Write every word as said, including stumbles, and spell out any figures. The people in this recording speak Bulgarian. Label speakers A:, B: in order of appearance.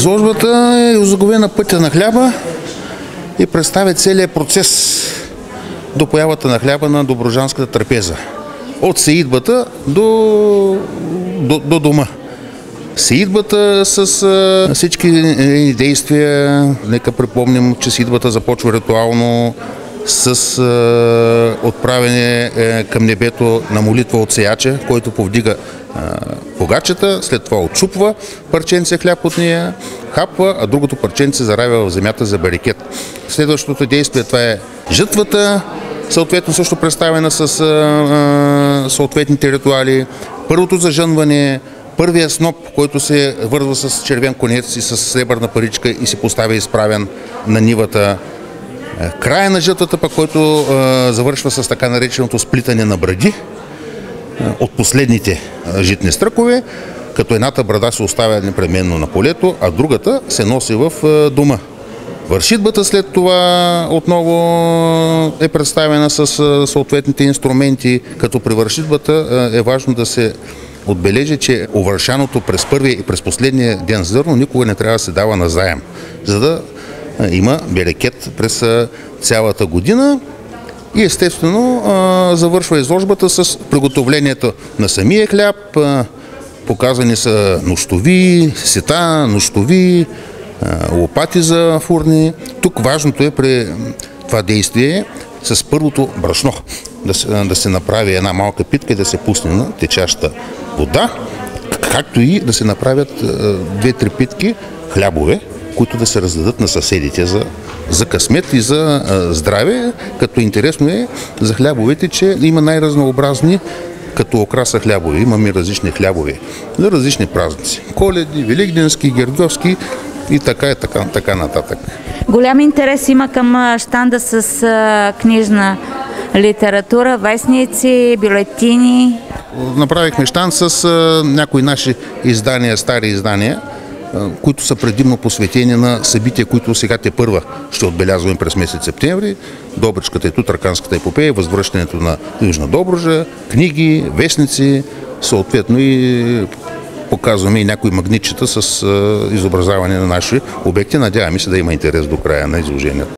A: Изложбата е озаглавена пътя на хляба и представя целият процес до появата на хляба на добруджанската трапеза. От сеидбата до, до, до дома. Сеидбата с а, всички действия, нека припомним, че сеидбата започва ритуално с а, отправяне е, към небето на молитва от сеяча, който повдига а, погачата, след това отчупва парченце хляб от нея, хапва, а другото парченце заравя в земята за берекет. Следващото действие това е жътвата, съответно също представена с а, а, съответните ритуали. Първото зажънване, първия сноп, който се вързва с червен конец и с сребърна паричка и се поставя изправен на нивата. Края на жътвата, пък, който а, завършва с така нареченото сплитане на бради а, от последните а, житни стръкове, като едната брада се оставя непременно на полето, а другата се носи в а, дома. Вършитбата след това отново е представена с а, съответните инструменти, като при вършитбата а, е важно да се отбележи, че овършаното през първия и през последния ден зърно никога не трябва да се дава на заем, за да има берекет през цялата година и естествено завършва изложбата с приготовлението на самия хляб. Показани са нощови, сета, нощови, лопати за фурни. Тук важното е при това действие с първото брашно да се, да се направи една малка питка и да се пусне на течаща вода, както и да се направят две-три питки хлябове, които да се раздадат на съседите за, за късмет и за а, здраве, като интересно е за хлябовете, че има най-разнообразни като окраса хлябове. Имаме различни хлябове за различни празници. Коледни, великденски, гердовски и така и така, така нататък.
B: Голям интерес има към щанда с а, книжна литература, вестници, бюлетини.
A: Направихме щанд с а, някои наши издания, стари издания, които са предимно посветени на събития, които сега те първа ще отбелязваме през месец септември. Добричката и Тутраканската епопея, възвръщането на Южна Добруджа, книги, вестници, съответно и показваме и някои магнитчета с изобразяване на наши обекти. Надяваме се да има интерес до края на изложението.